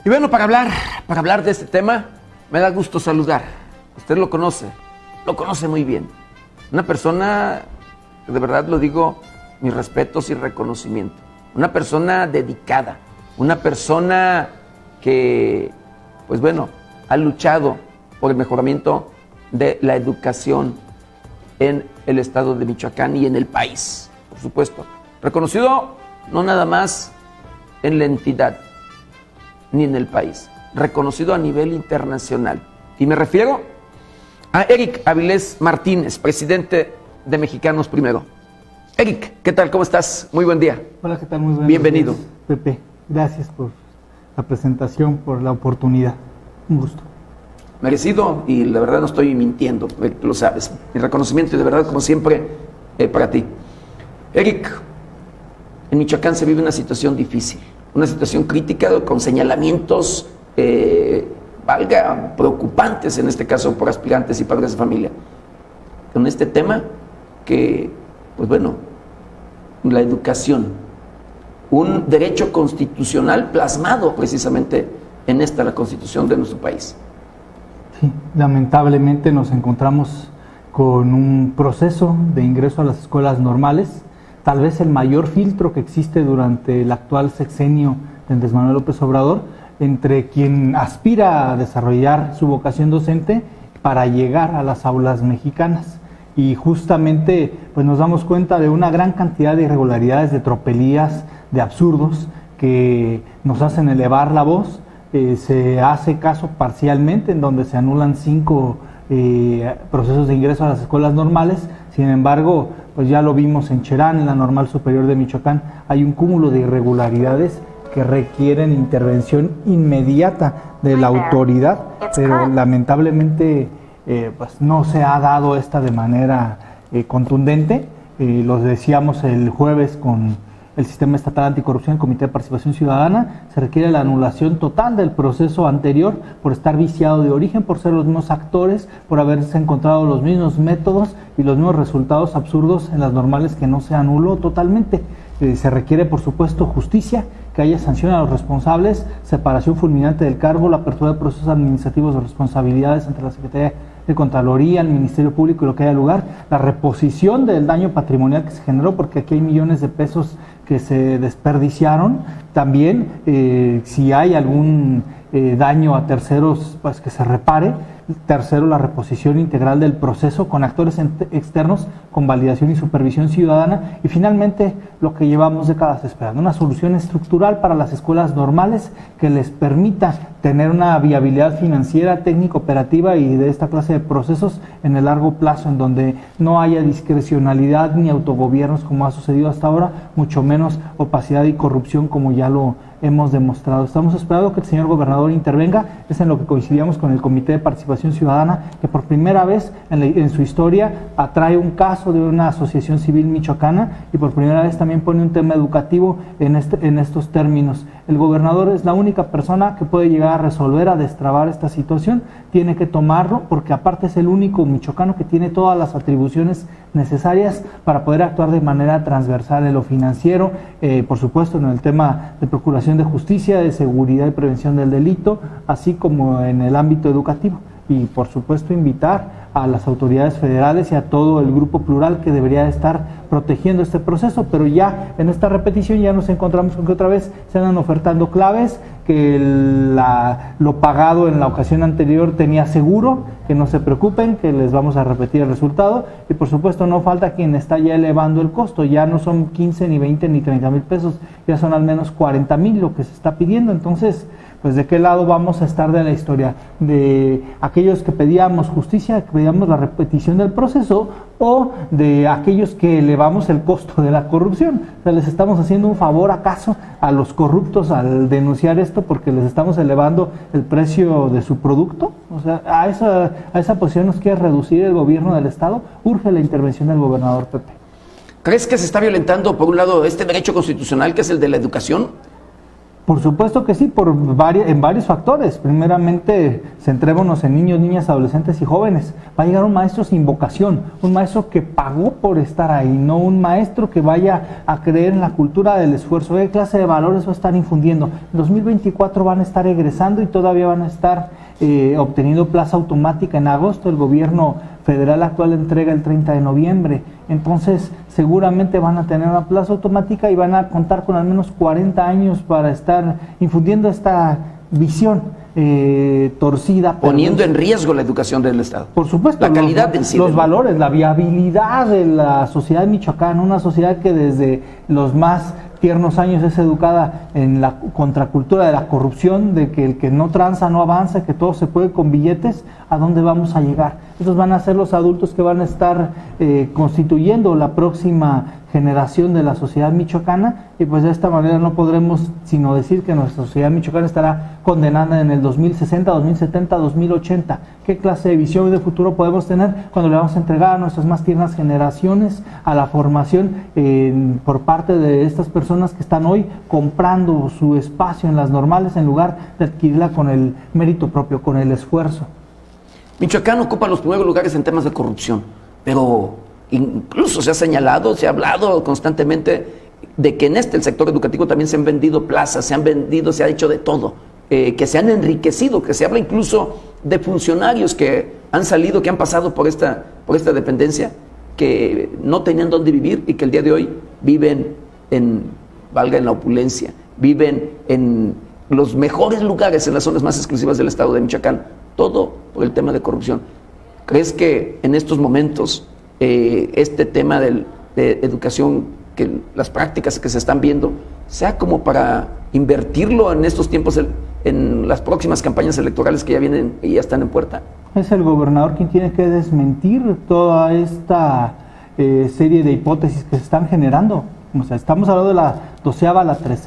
Y bueno, para hablar de este tema, me da gusto saludar. Usted lo conoce muy bien. Una persona, de verdad lo digo, mis respetos y reconocimiento. Una persona dedicada, una persona que, pues bueno, ha luchado por el mejoramiento de la educación en el estado de Michoacán y en el país, por supuesto. Reconocido no nada más en la entidad, ni en el país, reconocido a nivel internacional. Y me refiero a Eric Avilés Martínez, presidente de Mexicanos Primero. Eric, ¿qué tal? ¿Cómo estás? Muy buen día. Hola, ¿qué tal? Muy buenos Bienvenido. días, Pepe. Gracias por la presentación, por la oportunidad. Un gusto. Merecido, y la verdad no estoy mintiendo, lo sabes. Mi reconocimiento y de verdad, como siempre, para ti. Eric, en Michoacán se vive una situación difícil, una situación crítica con señalamientos, preocupantes en este caso por aspirantes y padres de familia. Con este tema que, pues bueno, la educación, un derecho constitucional plasmado precisamente en la Constitución de nuestro país. Sí, lamentablemente nos encontramos con un proceso de ingreso a las escuelas normales, tal vez el mayor filtro que existe durante el actual sexenio de Andrés Manuel López Obrador, entre quien aspira a desarrollar su vocación docente para llegar a las aulas mexicanas. Y justamente pues nos damos cuenta de una gran cantidad de irregularidades, de tropelías, de absurdos que nos hacen elevar la voz. Se hace caso parcialmente en donde se anulan 5 procesos de ingreso a las escuelas normales. Sin embargo, pues ya lo vimos en Cherán, en la Normal Superior de Michoacán, hay un cúmulo de irregularidades que requieren intervención inmediata de la autoridad, pero lamentablemente pues no se ha dado esta de manera contundente. Lo decíamos el jueves con el Sistema Estatal Anticorrupción, el Comité de Participación Ciudadana. Se requiere la anulación total del proceso anterior por estar viciado de origen, por ser los mismos actores, por haberse encontrado los mismos métodos y los mismos resultados absurdos en las normales que no se anuló totalmente. Se requiere, por supuesto, justicia, que haya sanción a los responsables, separación fulminante del cargo, la apertura de procesos administrativos de responsabilidades entre la Secretaría de Contraloría, el Ministerio Público y lo que haya lugar, la reposición del daño patrimonial que se generó, porque aquí hay millones de pesos que se desperdiciaron. También, si hay algún daño a terceros, pues que se repare. Tercero, la reposición integral del proceso con actores externos, con validación y supervisión ciudadana. Y finalmente, lo que llevamos décadas esperando, una solución estructural para las escuelas normales que les permita tener una viabilidad financiera, técnica, operativa y de esta clase de procesos en el largo plazo, en donde no haya discrecionalidad ni autogobiernos como ha sucedido hasta ahora, mucho menos opacidad y corrupción como ya lo hemos demostrado. Estamos esperando que el señor gobernador intervenga. Es en lo que coincidíamos con el Comité de Participación Ciudadana, que por primera vez en su historia atrae un caso de una asociación civil michoacana y por primera vez también pone un tema educativo en estos términos. El gobernador es la única persona que puede llegar a resolver, a destrabar esta situación. Tiene que tomarlo porque aparte es el único michoacano que tiene todas las atribuciones necesarias para poder actuar de manera transversal en lo financiero, por supuesto en el tema de procuración de justicia, de seguridad y prevención del delito, así como en el ámbito educativo. Y por supuesto invitar a las autoridades federales y a todo el grupo plural que debería estar protegiendo este proceso, pero ya en esta repetición ya nos encontramos con que otra vez se andan ofertando claves, que lo pagado en la ocasión anterior tenía seguro, que no se preocupen, que les vamos a repetir el resultado, y por supuesto no falta quien está ya elevando el costo. Ya no son 15 ni 20 ni 30 mil pesos, ya son al menos 40 mil lo que se está pidiendo. Entonces, pues de qué lado vamos a estar de la historia, de aquellos que pedíamos justicia, que pedíamos la repetición del proceso, o de aquellos que elevamos el costo de la corrupción. O sea, ¿les estamos haciendo un favor acaso a los corruptos al denunciar esto porque les estamos elevando el precio de su producto? O sea, a esa posición nos quiere reducir el gobierno del estado. Urge la intervención del gobernador, Pepe. ¿Crees que se está violentando, por un lado, este derecho constitucional que es el de la educación? Por supuesto que sí, en varios factores. Primeramente, centrémonos en niños, niñas, adolescentes y jóvenes. Va a llegar un maestro sin vocación, un maestro que pagó por estar ahí, no un maestro que vaya a creer en la cultura del esfuerzo. ¿Qué clase de valores va a estar infundiendo? En 2024 van a estar egresando y todavía van a estar obteniendo plaza automática en agosto. El gobierno federal actual entrega el 30 de noviembre. Entonces, seguramente van a tener una plaza automática y van a contar con al menos 40 años para estar infundiendo esta visión torcida. Poniendo en riesgo la educación del Estado. Por supuesto. La calidad en sí. Los valores, la viabilidad de la sociedad michoacana, una sociedad que desde los más tiernos años es educada en la contracultura de la corrupción, de que el que no tranza no avanza, que todo se puede con billetes. ¿A dónde vamos a llegar? Esos van a ser los adultos que van a estar constituyendo la próxima generación de la sociedad michoacana, y pues de esta manera no podremos sino decir que nuestra sociedad michoacana estará condenada en el 2060, 2070, 2080. ¿Qué clase de visión de futuro podemos tener cuando le vamos a entregar a nuestras más tiernas generaciones a la formación por parte de estas personas que están hoy comprando su espacio en las normales en lugar de adquirirla con el mérito propio, con el esfuerzo? Michoacán ocupa los primeros lugares en temas de corrupción, pero incluso se ha señalado, se ha hablado constantemente de que en el sector educativo también se han vendido plazas, se ha hecho de todo, que se han enriquecido, que se habla incluso de funcionarios que han salido, que han pasado por esta dependencia, que no tenían dónde vivir y que el día de hoy viven en la opulencia, viven en los mejores lugares, en las zonas más exclusivas del estado de Michoacán, todo por el tema de corrupción. ¿Crees que en estos momentos este tema de educación, que las prácticas que se están viendo, sea como para invertirlo en estos tiempos, en las próximas campañas electorales que ya vienen y ya están en puerta? Es el gobernador quien tiene que desmentir toda esta serie de hipótesis que se están generando. O sea, estamos hablando de la 12ª,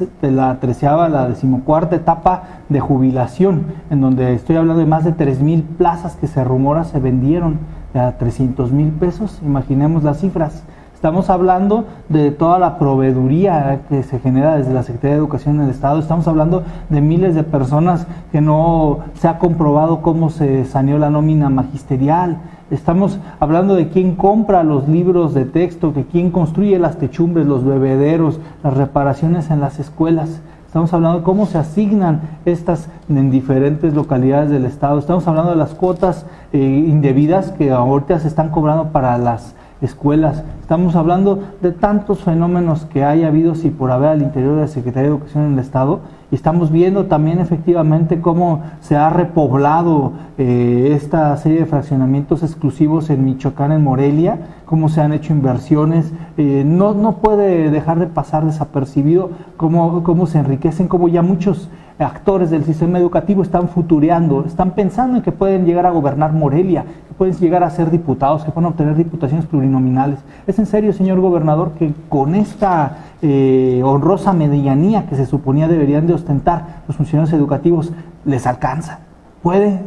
la 13ª, la 14ª etapa de jubilación, en donde estoy hablando de más de 3,000 plazas que se rumora se vendieron a 300,000 pesos. Imaginemos las cifras. Estamos hablando de toda la proveeduría que se genera desde la Secretaría de Educación en el Estado. Estamos hablando de miles de personas que no se ha comprobado cómo se saneó la nómina magisterial. Estamos hablando de quién compra los libros de texto, de quién construye las techumbres, los bebederos, las reparaciones en las escuelas. Estamos hablando de cómo se asignan estas en diferentes localidades del Estado. Estamos hablando de las cuotas indebidas que ahorita se están cobrando para las escuelas. Estamos hablando de tantos fenómenos que hay habido y por haber al interior de la Secretaría de Educación en el Estado, y estamos viendo también efectivamente cómo se ha repoblado esta serie de fraccionamientos exclusivos en Michoacán, en Morelia, cómo se han hecho inversiones. No puede dejar de pasar desapercibido cómo se enriquecen, cómo ya muchos actores del sistema educativo están futureando, están pensando en que pueden llegar a gobernar Morelia, que pueden llegar a ser diputados, que pueden obtener diputaciones plurinominales. ¿Es en serio, señor gobernador, que con esta honrosa medianía que se suponía deberían de ostentar los funcionarios educativos les alcanza? ¿Puede?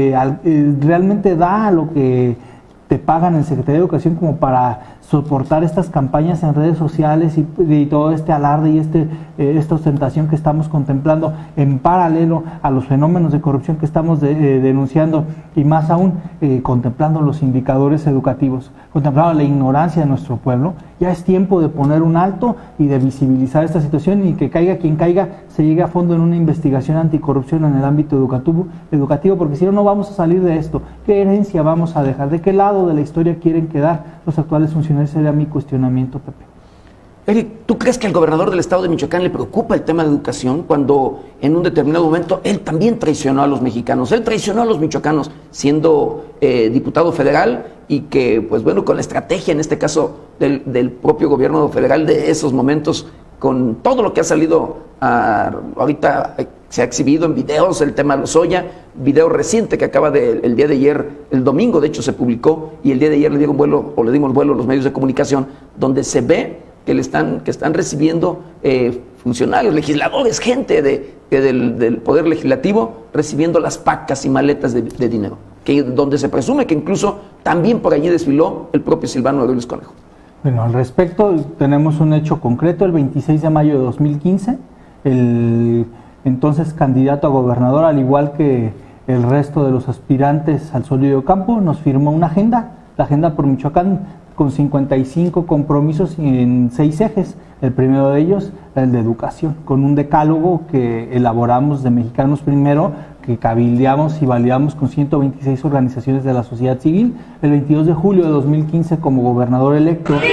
¿Realmente da lo que te pagan en Secretaría de Educación como para soportar estas campañas en redes sociales y todo este alarde y esta ostentación que estamos contemplando en paralelo a los fenómenos de corrupción que estamos denunciando, y más aún contemplando los indicadores educativos, contemplando la ignorancia de nuestro pueblo? Ya es tiempo de poner un alto y de visibilizar esta situación, y que caiga quien caiga, se llegue a fondo en una investigación anticorrupción en el ámbito educativo, porque si no, no vamos a salir de esto. ¿Qué herencia vamos a dejar? ¿De qué lado de la historia quieren quedar los actuales funcionarios? Sería mi cuestionamiento, Pepe. Eric, ¿tú crees que al gobernador del estado de Michoacán le preocupa el tema de educación cuando en un determinado momento él también traicionó a los mexicanos? Él traicionó a los michoacanos siendo diputado federal, y que, pues bueno, con la estrategia, en este caso, del propio gobierno federal de esos momentos, con todo lo que ha salido ahorita, se ha exhibido en videos, el tema de Lozoya, video reciente que acaba el día de ayer, el domingo de hecho se publicó, y el día de ayer le dimos vuelo a los medios de comunicación, donde se ve que están recibiendo funcionarios, legisladores, gente del Poder Legislativo, recibiendo las pacas y maletas de dinero, donde se presume que incluso también por allí desfiló el propio Silvano Aureoles Conejo. Bueno, al respecto tenemos un hecho concreto. El 26 de mayo de 2015, el entonces candidato a gobernador, al igual que el resto de los aspirantes al Sólido Campo, nos firmó una agenda, la Agenda por Michoacán, con 55 compromisos en 6 ejes. El primero de ellos, el de educación, con un decálogo que elaboramos de Mexicanos Primero, que cabildeamos y validamos con 126 organizaciones de la sociedad civil. El 22 de julio de 2015, como gobernador electo, el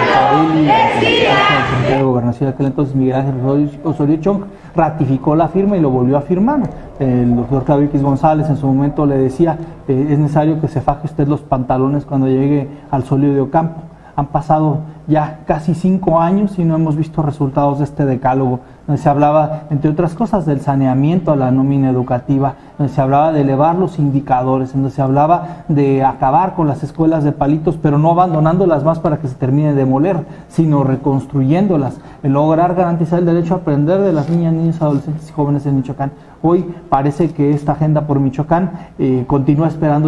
secretario de Gobernación de aquel entonces, Miguel Ángel Osorio Chong, ratificó la firma y lo volvió a firmar. El doctor Claudio X González en su momento le decía, es necesario que se faje usted los pantalones cuando llegue al Sólido Campo. Han pasado ya casi 5 años y no hemos visto resultados de este decálogo, donde se hablaba, entre otras cosas, del saneamiento a la nómina educativa, donde se hablaba de elevar los indicadores, donde se hablaba de acabar con las escuelas de palitos, pero no abandonándolas más para que se termine de demoler, sino reconstruyéndolas, el lograr garantizar el derecho a aprender de las niñas, niños, adolescentes y jóvenes en Michoacán. Hoy parece que esta Agenda por Michoacán continúa esperando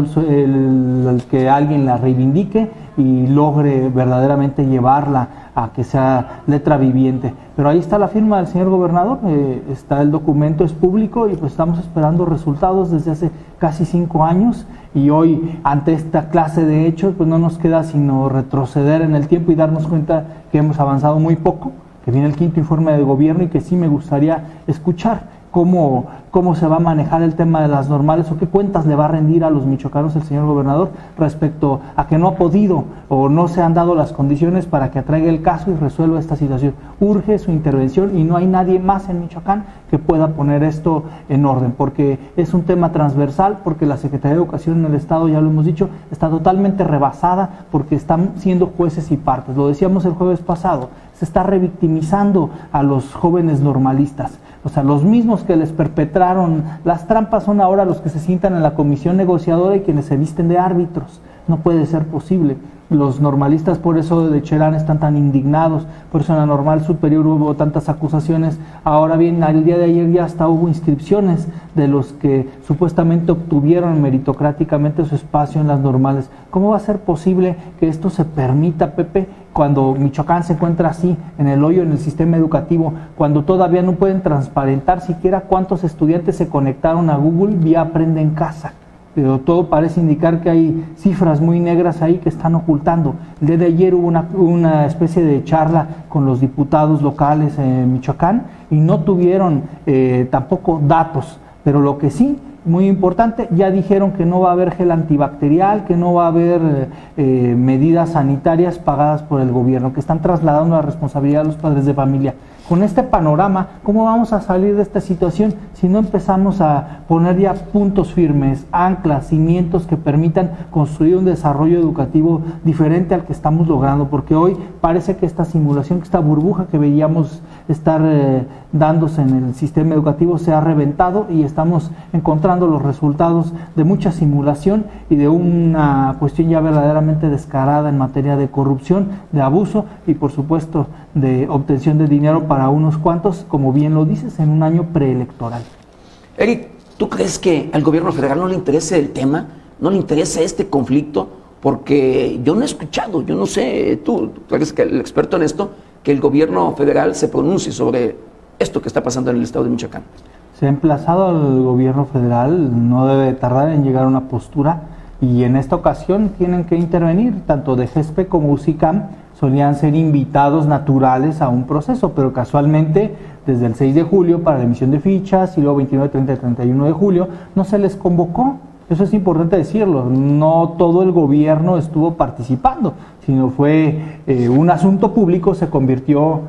el que alguien la reivindique y logre verdaderamente llevarla a que sea letra viviente. Pero ahí está la firma del señor gobernador, está el documento, es público y pues estamos esperando resultados desde hace casi 5 años y hoy ante esta clase de hechos pues no nos queda sino retroceder en el tiempo y darnos cuenta que hemos avanzado muy poco, que viene el 5º informe de gobierno y que sí me gustaría escuchar cómo se va a manejar el tema de las normales o qué cuentas le va a rendir a los michoacanos el señor gobernador respecto a que no ha podido o no se han dado las condiciones para que atraiga el caso y resuelva esta situación. Urge su intervención y no hay nadie más en Michoacán que pueda poner esto en orden, porque es un tema transversal, porque la Secretaría de Educación en el Estado, ya lo hemos dicho, está totalmente rebasada porque están siendo jueces y partes. Lo decíamos el jueves pasado, se está revictimizando a los jóvenes normalistas. O sea, los mismos que les perpetraron las trampas son ahora los que se sientan en la comisión negociadora y quienes se visten de árbitros. No puede ser posible. Los normalistas por eso de Cherán están tan indignados, por eso en la Normal Superior hubo tantas acusaciones. Ahora bien, el día de ayer ya hasta hubo inscripciones de los que supuestamente obtuvieron meritocráticamente su espacio en las normales. ¿Cómo va a ser posible que esto se permita, Pepe, cuando Michoacán se encuentra así, en el hoyo en el sistema educativo, cuando todavía no pueden transparentar siquiera cuántos estudiantes se conectaron a Google vía Aprende en Casa? Pero todo parece indicar que hay cifras muy negras ahí que están ocultando. El día de ayer hubo una especie de charla con los diputados locales en Michoacán y no tuvieron tampoco datos, pero lo que sí, muy importante, ya dijeron que no va a haber gel antibacterial, que no va a haber medidas sanitarias pagadas por el gobierno, que están trasladando la responsabilidad a los padres de familia. Con este panorama, ¿cómo vamos a salir de esta situación si no empezamos a poner ya puntos firmes, anclas, cimientos que permitan construir un desarrollo educativo diferente al que estamos logrando? Porque hoy parece que esta simulación, que esta burbuja que veíamos estar dándose en el sistema educativo se ha reventado y estamos encontrando los resultados de mucha simulación y de una cuestión ya verdaderamente descarada en materia de corrupción, de abuso y por supuesto de obtención de dinero para unos cuantos, como bien lo dices, en un año preelectoral. Eric, ¿tú crees que al gobierno federal no le interesa el tema? ¿No le interesa este conflicto? Porque yo no he escuchado, yo no sé, tú eres el experto en esto, que el gobierno federal se pronuncie sobre esto que está pasando en el estado de Michoacán. Se ha emplazado al gobierno federal, no debe tardar en llegar a una postura y en esta ocasión tienen que intervenir, tanto de GESPE como UCICAM, solían ser invitados naturales a un proceso, pero casualmente desde el 6 de julio para la emisión de fichas y luego 29, 30 y 31 de julio no se les convocó. Eso es importante decirlo, no todo el gobierno estuvo participando, sino fue un asunto público, se convirtió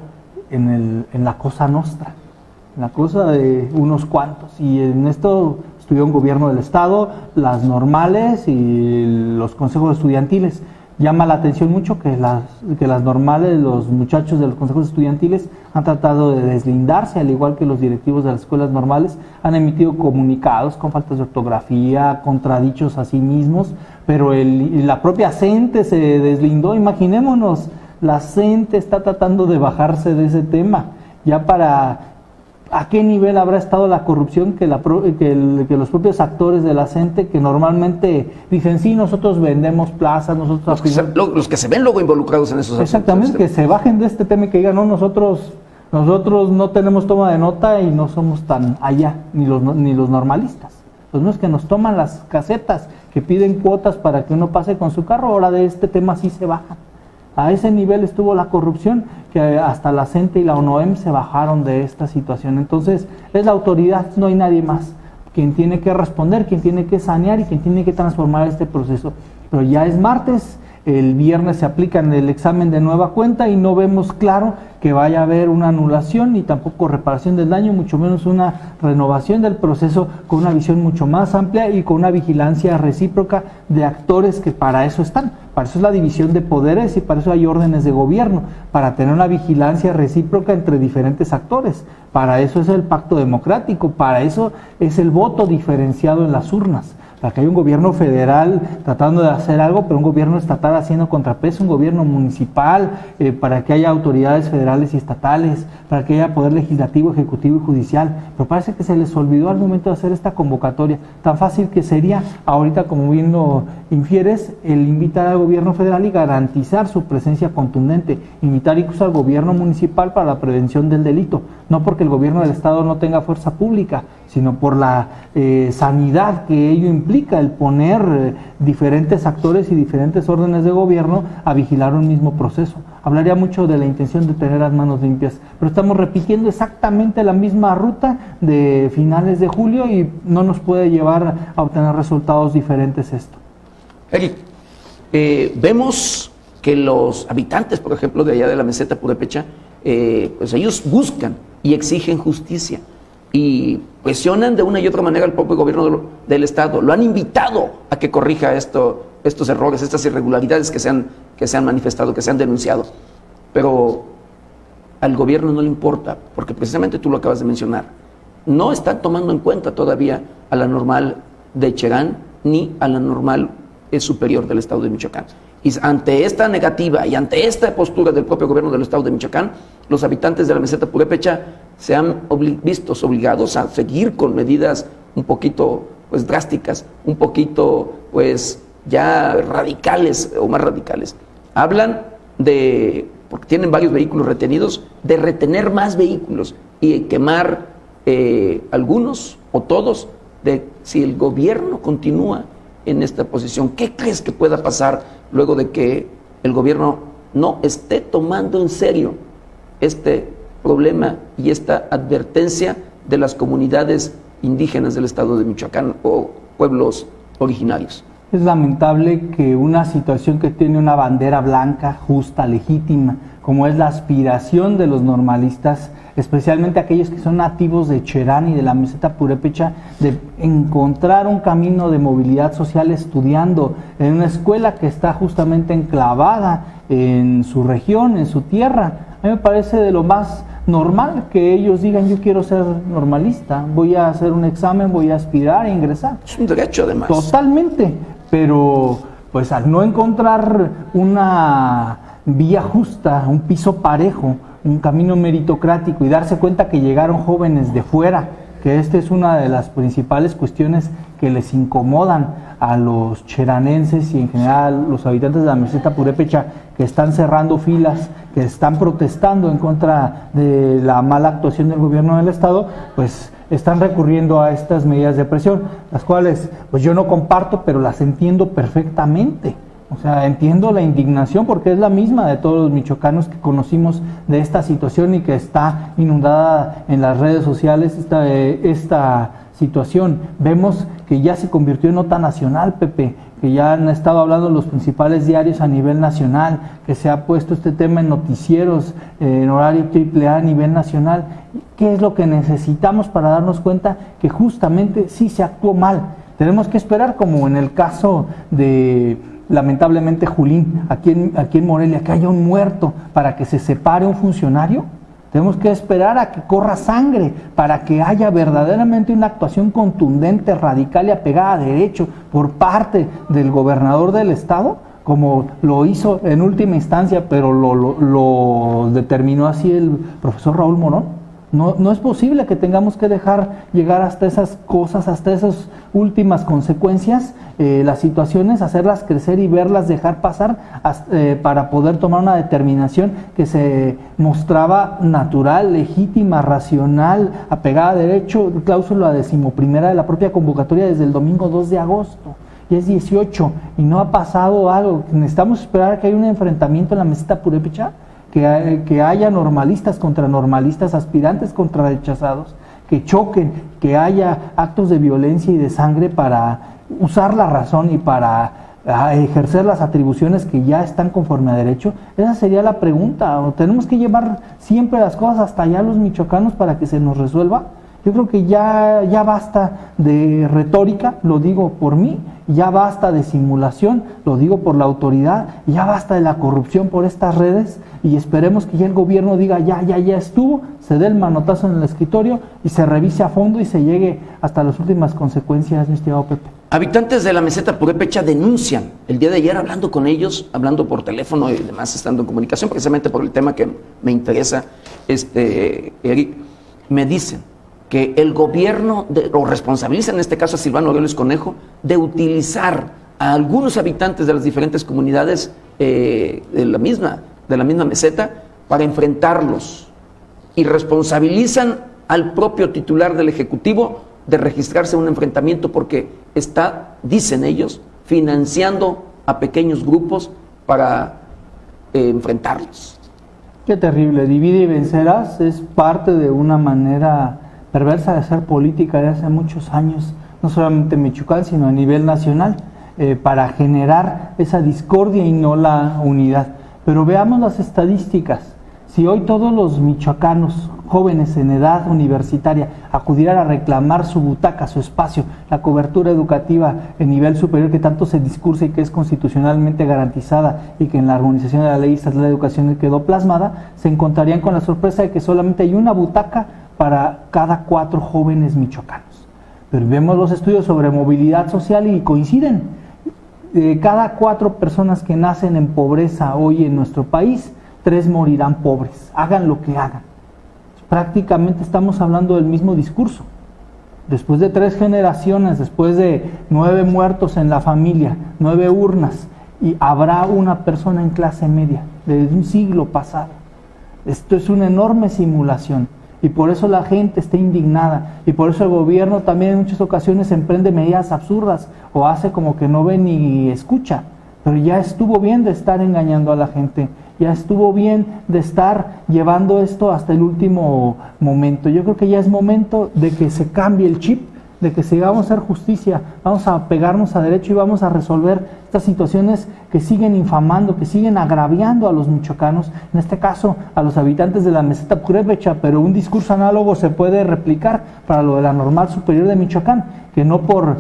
en la cosa nostra, en la cosa de unos cuantos, y en esto estuvo un gobierno del Estado, las normales y los consejos estudiantiles. Llama la atención mucho que las normales, los muchachos de los consejos estudiantiles han tratado de deslindarse, al igual que los directivos de las escuelas normales, han emitido comunicados con faltas de ortografía, contradichos a sí mismos, pero la propia CENTE se deslindó. Imaginémonos, la CENTE está tratando de bajarse de ese tema, ya para... ¿A qué nivel habrá estado la corrupción que los propios actores de la CENTE, que normalmente dicen, sí, nosotros vendemos plazas, nosotros... Los que se ven luego involucrados en esos asuntos. Exactamente, que se bajen de este tema y que digan, no, nosotros Nosotros no tenemos toma de nota y no somos tan allá, ni los normalistas. Los mismos que nos toman las casetas, que piden cuotas para que uno pase con su carro, ahora de este tema sí se bajan. A ese nivel estuvo la corrupción que hasta la CENTE y la ONOEM se bajaron de esta situación. Entonces es la autoridad, no hay nadie más quien tiene que responder, quien tiene que sanear y quien tiene que transformar este proceso. Pero ya es martes, el viernes se aplica el examen de nueva cuenta y no vemos claro que vaya a haber una anulación ni tampoco reparación del daño, mucho menos una renovación del proceso con una visión mucho más amplia y con una vigilancia recíproca de actores que para eso están. Para eso es la división de poderes y para eso hay órdenes de gobierno, para tener una vigilancia recíproca entre diferentes actores. Para eso es el pacto democrático, para eso es el voto diferenciado en las urnas. Para que haya un gobierno federal tratando de hacer algo, pero un gobierno estatal haciendo contrapeso, un gobierno municipal, para que haya autoridades federales y estatales, para que haya poder legislativo, ejecutivo y judicial. Pero parece que se les olvidó al momento de hacer esta convocatoria. Tan fácil que sería, ahorita como bien lo infieres, el invitar al gobierno federal y garantizar su presencia contundente, invitar incluso al gobierno municipal para la prevención del delito, no porque el gobierno del estado no tenga fuerza pública, sino por la sanidad que ello implica, el poner diferentes actores y diferentes órdenes de gobierno a vigilar un mismo proceso. Hablaría mucho de la intención de tener las manos limpias, pero estamos repitiendo exactamente la misma ruta de finales de julio y no nos puede llevar a obtener resultados diferentes esto. Eric, vemos que los habitantes, por ejemplo, de allá de la meseta purépecha, pues ellos buscan y exigen justicia y presionan de una y otra manera al propio gobierno del estado. Lo han invitado a que corrija estos errores, estas irregularidades que se han manifestado, que se han denunciado. Pero al gobierno no le importa, porque precisamente tú lo acabas de mencionar. No están tomando en cuenta todavía a la normal de Cherán ni a la normal superior del estado de Michoacán. Y ante esta negativa y ante esta postura del propio gobierno del estado de Michoacán, los habitantes de la meseta purépecha se han vistos obligados a seguir con medidas un poquito pues drásticas, un poquito pues ya radicales o más radicales. Hablan de, porque tienen varios vehículos retenidos, de retener más vehículos y quemar algunos o todos de si el gobierno continúa en esta posición. ¿Qué crees que pueda pasar luego de que el gobierno no esté tomando en serio este problema y esta advertencia de las comunidades indígenas del estado de Michoacán o pueblos originarios? Es lamentable que una situación que tiene una bandera blanca, justa, legítima, como es la aspiración de los normalistas, especialmente aquellos que son nativos de Cherán y de la meseta purépecha, de encontrar un camino de movilidad social estudiando en una escuela que está justamente enclavada en su región, en su tierra. A mí me parece de lo más normal que ellos digan: yo quiero ser normalista, voy a hacer un examen, voy a aspirar a ingresar. Es un derecho, además. Totalmente, pero pues al no encontrar una vía justa, un piso parejo, un camino meritocrático y darse cuenta que llegaron jóvenes de fuera, que esta es una de las principales cuestiones que les incomodan a los cheranenses y en general los habitantes de la meseta purépecha, que están cerrando filas, que están protestando en contra de la mala actuación del gobierno del estado, pues están recurriendo a estas medidas de presión, las cuales pues yo no comparto, pero las entiendo perfectamente. O sea, entiendo la indignación porque es la misma de todos los michoacanos que conocimos de esta situación y que está inundada en las redes sociales esta situación. Vemos que ya se convirtió en nota nacional, Pepe, que ya han estado hablando los principales diarios a nivel nacional, que se ha puesto este tema en noticieros en horario AAA a nivel nacional. ¿Qué es lo que necesitamos para darnos cuenta que justamente sí se actuó mal? Tenemos que esperar, como en el caso de lamentablemente Julín, aquí en Morelia, que haya un muerto para que se separe un funcionario. Tenemos que esperar a que corra sangre para que haya verdaderamente una actuación contundente, radical y apegada a derecho por parte del gobernador del estado, como lo hizo en última instancia, pero lo determinó así el profesor Raúl Morón. No es posible que tengamos que dejar llegar hasta esas cosas, hasta esas últimas consecuencias, las situaciones, hacerlas crecer y verlas dejar pasar para poder tomar una determinación que se mostraba natural, legítima, racional, apegada a derecho, cláusula 11ª de la propia convocatoria desde el domingo 2 de agosto. Y es 18 y no ha pasado algo. Necesitamos esperar a que haya un enfrentamiento en la meseta purépecha, que haya normalistas contra normalistas, aspirantes contra rechazados, que choquen, que haya actos de violencia y de sangre para usar la razón y para ejercer las atribuciones que ya están conforme a derecho. Esa sería la pregunta. ¿O tenemos que llevar siempre las cosas hasta allá los michoacanos para que se nos resuelva? Yo creo que ya basta de retórica, lo digo por mí, ya basta de simulación, lo digo por la autoridad, ya basta de la corrupción por estas redes, y esperemos que ya el gobierno diga ya estuvo, se dé el manotazo en el escritorio y se revise a fondo y se llegue hasta las últimas consecuencias, mi estimado Pepe. Habitantes de la meseta purépecha denuncian el día de ayer, hablando con ellos, hablando por teléfono y demás, estando en comunicación precisamente por el tema que me interesa, Eric, me dicen que el gobierno, o responsabiliza en este caso a Silvano Aureoles Conejo, de utilizar a algunos habitantes de las diferentes comunidades de la misma meseta para enfrentarlos, y responsabilizan al propio titular del Ejecutivo de registrarse un enfrentamiento porque está, dicen ellos, financiando a pequeños grupos para enfrentarlos. Qué terrible. Divide y vencerás es parte de una manera perversa de hacer política de hace muchos años, no solamente en Michoacán, sino a nivel nacional, para generar esa discordia y no la unidad. Pero veamos las estadísticas. Si hoy todos los michoacanos jóvenes en edad universitaria acudieran a reclamar su butaca, su espacio, la cobertura educativa en nivel superior que tanto se discursa y que es constitucionalmente garantizada, y que en la armonización de la ley estatal de educación quedó plasmada, se encontrarían con la sorpresa de que solamente hay una butaca para cada 4 jóvenes michoacanos. Pero vemos los estudios sobre movilidad social y coinciden. Cada 4 personas que nacen en pobreza hoy en nuestro país, 3 morirán pobres, hagan lo que hagan. Prácticamente estamos hablando del mismo discurso. Después de 3 generaciones, después de 9 muertos en la familia, 9 urnas, y habrá una persona en clase media desde un siglo pasado. Esto es una enorme simulación. Y por eso la gente está indignada, y por eso el gobierno también en muchas ocasiones emprende medidas absurdas o hace como que no ve ni escucha. Pero ya estuvo bien de estar engañando a la gente, ya estuvo bien de estar llevando esto hasta el último momento. Yo creo que ya es momento de que se cambie el chip, de que sigamos a hacer justicia, vamos a pegarnos a derecho y vamos a resolver estas situaciones que siguen infamando, que siguen agraviando a los michoacanos, en este caso a los habitantes de la meseta purépecha, pero un discurso análogo se puede replicar para lo de la Normal Superior de Michoacán, que no por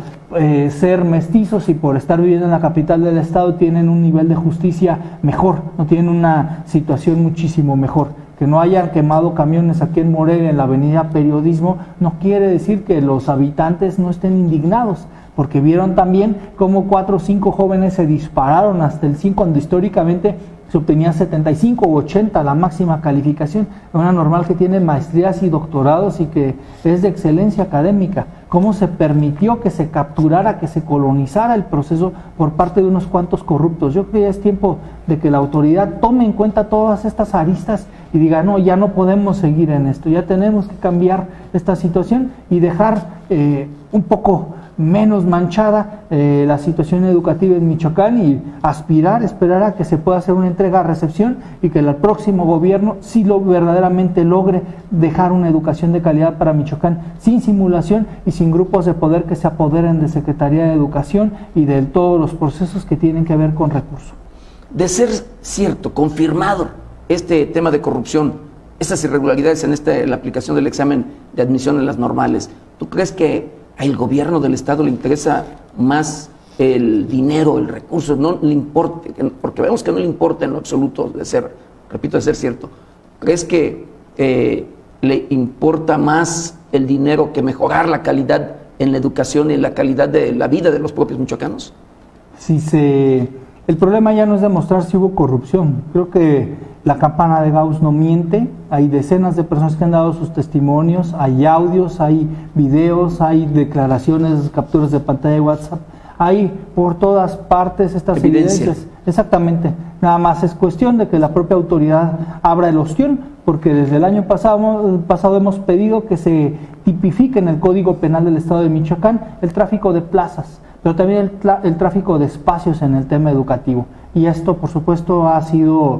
ser mestizos y por estar viviendo en la capital del estado tienen un nivel de justicia mejor, no tienen una situación muchísimo mejor. Que no hayan quemado camiones aquí en Morelia, en la avenida Periodismo, no quiere decir que los habitantes no estén indignados, porque vieron también cómo 4 o 5 jóvenes se dispararon hasta el 5, cuando históricamente se obtenía 75 u 80 la máxima calificación, una normal que tiene maestrías y doctorados y que es de excelencia académica. ¿Cómo se permitió que se capturara, que se colonizara el proceso por parte de unos cuantos corruptos? Yo creo que ya es tiempo de que la autoridad tome en cuenta todas estas aristas y diga, no, ya no podemos seguir en esto, ya tenemos que cambiar esta situación y dejar un poco menos manchada la situación educativa en Michoacán y esperar a que se pueda hacer una entrega-recepción y que el próximo gobierno sí verdaderamente logre dejar una educación de calidad para Michoacán, sin simulación y sin grupos de poder que se apoderen de Secretaría de Educación y de todos los procesos que tienen que ver con recursos. De ser cierto, confirmado este tema de corrupción, estas irregularidades en la aplicación del examen de admisión en las normales, ¿tú crees que al gobierno del estado le interesa más el dinero, el recurso, no le importa, porque vemos que no le importa en lo absoluto de ser cierto? ¿Crees que le importa más el dinero que mejorar la calidad en la educación y la calidad de la vida de los propios michoacanos? El problema ya no es demostrar si hubo corrupción. Creo que La campana de Gauss no miente, hay decenas de personas que han dado sus testimonios, hay audios, hay videos, hay declaraciones, capturas de pantalla de WhatsApp, hay por todas partes estas evidencias. Exactamente, nada más es cuestión de que la propia autoridad abra el ostión, porque desde el año pasado hemos pedido que se tipifique en el Código Penal del Estado de Michoacán el tráfico de plazas, pero también el tráfico de espacios en el tema educativo. Y esto, por supuesto, ha sido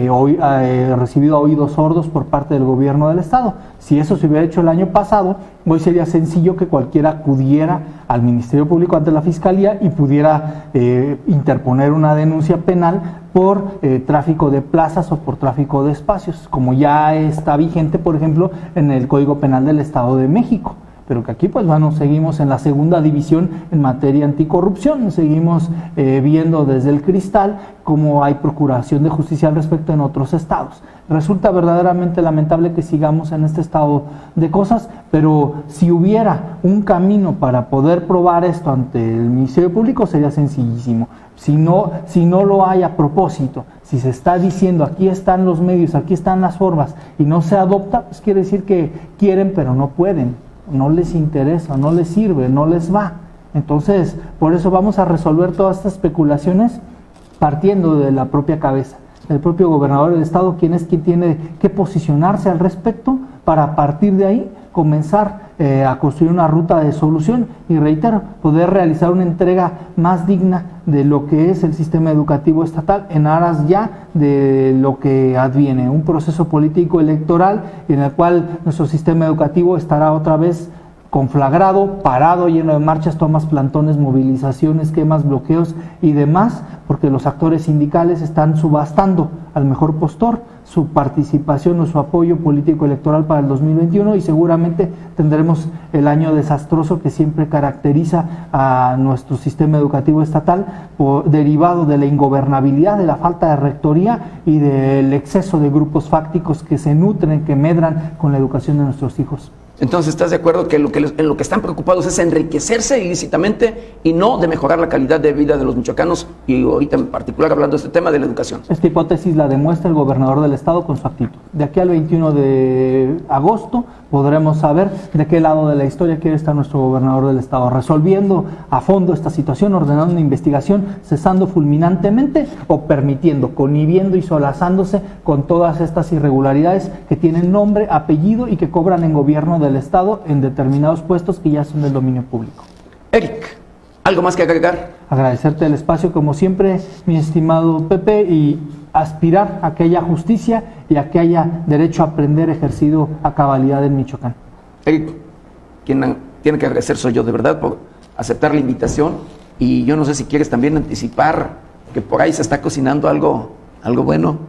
recibido a oídos sordos por parte del gobierno del Estado. Si eso se hubiera hecho el año pasado, hoy sería sencillo que cualquiera acudiera al Ministerio Público ante la Fiscalía y pudiera interponer una denuncia penal por tráfico de plazas o por tráfico de espacios, como ya está vigente, por ejemplo, en el Código Penal del Estado de México. Pero que aquí, pues bueno, seguimos en la segunda división en materia anticorrupción, seguimos viendo desde el cristal cómo hay procuración de justicia al respecto en otros estados. Resulta verdaderamente lamentable que sigamos en este estado de cosas, pero si hubiera un camino para poder probar esto ante el Ministerio Público sería sencillísimo. Si no lo hay a propósito, si se está diciendo aquí están los medios, aquí están las formas y no se adopta, pues quiere decir que quieren pero no pueden. No les interesa, no les sirve, no les va. Entonces, por eso vamos a resolver todas estas especulaciones partiendo de la propia cabeza, del propio gobernador del estado, quien tiene que posicionarse al respecto para a partir de ahí comenzar a construir una ruta de solución y, reitero, poder realizar una entrega más digna de lo que es el sistema educativo estatal en aras ya de lo que adviene, un proceso político electoral en el cual nuestro sistema educativo estará otra vez conflagrado, parado, lleno de marchas, tomas, plantones, movilizaciones, quemas, bloqueos y demás, porque los actores sindicales están subastando al mejor postor su participación o su apoyo político electoral para el 2021 y seguramente tendremos el año desastroso que siempre caracteriza a nuestro sistema educativo estatal, derivado de la ingobernabilidad, de la falta de rectoría y del exceso de grupos fácticos que se nutren, que medran con la educación de nuestros hijos. Entonces, ¿estás de acuerdo que en lo que están preocupados es enriquecerse ilícitamente y no de mejorar la calidad de vida de los michoacanos? Y ahorita en particular hablando de este tema de la educación. Esta hipótesis la demuestra el gobernador del estado con su actitud. De aquí al 21 de agosto podremos saber de qué lado de la historia quiere estar nuestro gobernador del estado, resolviendo a fondo esta situación, ordenando una investigación, cesando fulminantemente o permitiendo, conniviendo y solazándose con todas estas irregularidades que tienen nombre, apellido y que cobran en gobierno del estado en determinados puestos que ya son del dominio público. Eric, ¿algo más que agregar? Agradecerte el espacio como siempre, mi estimado Pepe, y aspirar a que haya justicia y a que haya derecho a aprender ejercido a cabalidad en Michoacán. Eric, quien tiene que agradecer soy yo, de verdad, por aceptar la invitación, y yo no sé si quieres también anticipar que por ahí se está cocinando algo bueno,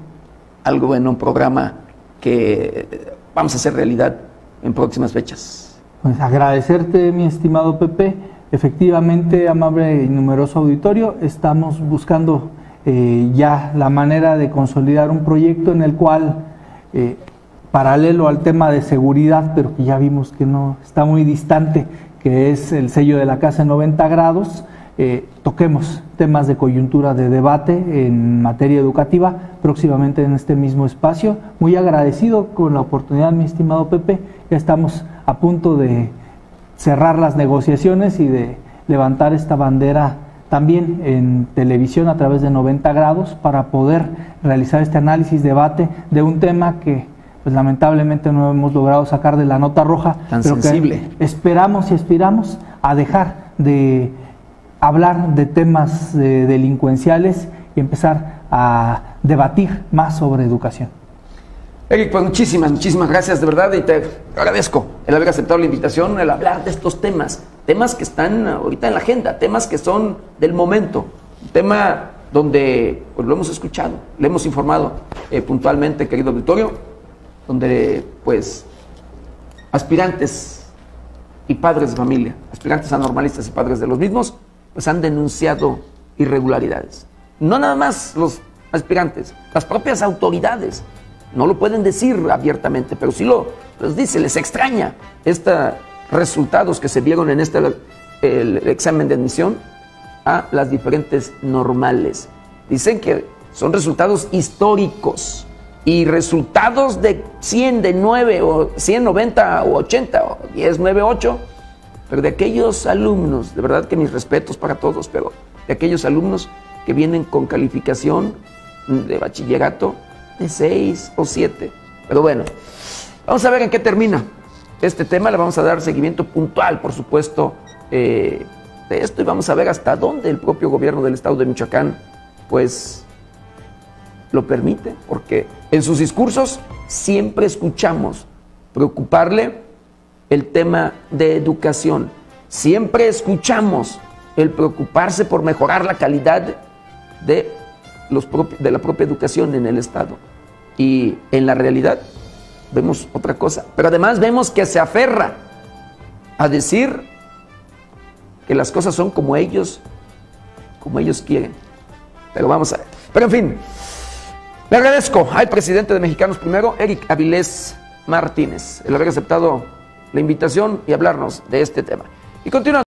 un programa que vamos a hacer realidad en próximas fechas. Pues agradecerte, mi estimado Pepe. Efectivamente, amable y numeroso auditorio, estamos buscando ya la manera de consolidar un proyecto en el cual, paralelo al tema de seguridad, pero que ya vimos que no está muy distante, que es el sello de la casa en 90 grados, toquemos temas de coyuntura de debate en materia educativa próximamente en este mismo espacio. Muy agradecido con la oportunidad, mi estimado Pepe. Ya estamos a punto de cerrar las negociaciones y de levantar esta bandera también en televisión a través de 90 grados para poder realizar este análisis, debate de un tema que pues lamentablemente no hemos logrado sacar de la nota roja, tan pero sensible. Que esperamos y aspiramos a dejar de hablar de temas delincuenciales y empezar a debatir más sobre educación. Eric, pues muchísimas gracias de verdad, y te agradezco el haber aceptado la invitación, el hablar de estos temas que están ahorita en la agenda, temas que son del momento, un tema donde pues lo hemos escuchado, le hemos informado puntualmente, querido auditorio, donde pues aspirantes y padres de familia, aspirantes a normalistas y padres de los mismos, pues han denunciado irregularidades. No nada más los aspirantes, las propias autoridades. No lo pueden decir abiertamente, pero sí les dice, les extraña estos resultados que se vieron en el examen de admisión a las diferentes normales. Dicen que son resultados históricos y resultados de 100, de 9, o 100, 90, o 80, o 10, 9, 8, pero de aquellos alumnos, de verdad que mis respetos para todos, pero de aquellos alumnos que vienen con calificación de bachillerato de 6 o 7. Pero bueno, vamos a ver en qué termina este tema. Le vamos a dar seguimiento puntual, por supuesto, de esto, y vamos a ver hasta dónde el propio gobierno del estado de Michoacán pues lo permite, porque en sus discursos siempre escuchamos preocuparle el tema de educación, siempre escuchamos el preocuparse por mejorar la calidad de la propia educación en el estado, y en la realidad vemos otra cosa, pero además vemos que se aferra a decir que las cosas son como ellos quieren. Pero vamos a ver. Pero en fin, le agradezco al presidente de Mexicanos Primero, Eric Avilés Martínez, el haber aceptado la invitación y hablarnos de este tema. Y continuamos.